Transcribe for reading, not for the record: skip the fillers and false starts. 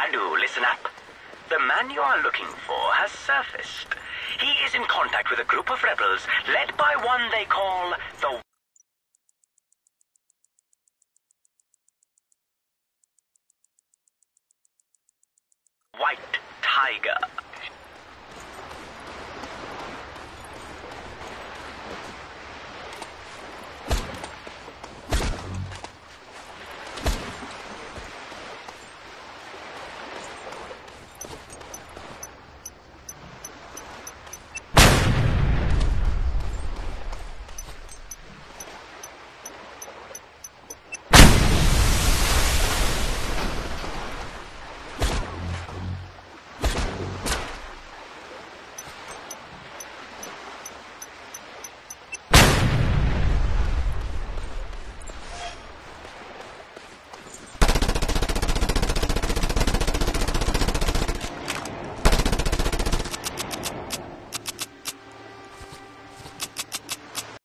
Commandu, listen up. The man you are looking for has surfaced. He is in contact with a group of rebels led by one they call the White Tiger.